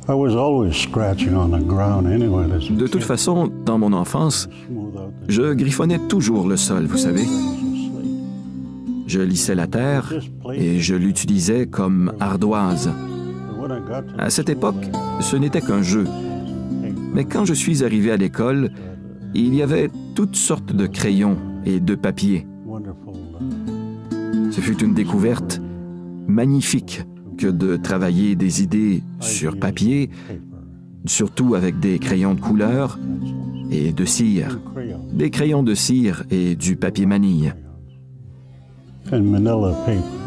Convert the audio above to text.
De toute façon, dans mon enfance, je griffonnais toujours le sol, vous savez. Je lissais la terre et je l'utilisais comme ardoise. À cette époque, ce n'était qu'un jeu. Mais quand je suis arrivé à l'école, il y avait toutes sortes de crayons et de papier. Ce fut une découverte magnifique que de travailler des idées sur papier, surtout avec des crayons de couleur et de cire, des crayons de cire et du papier manille. And manila paper.